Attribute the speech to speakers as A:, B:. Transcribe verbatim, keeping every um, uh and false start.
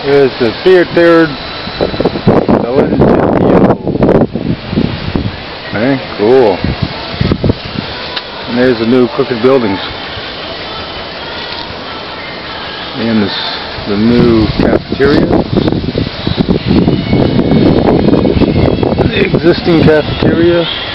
A: There's the theater. Okay, cool. And there's the new Crooked Buildings. And this, the new cafeteria. The existing cafeteria.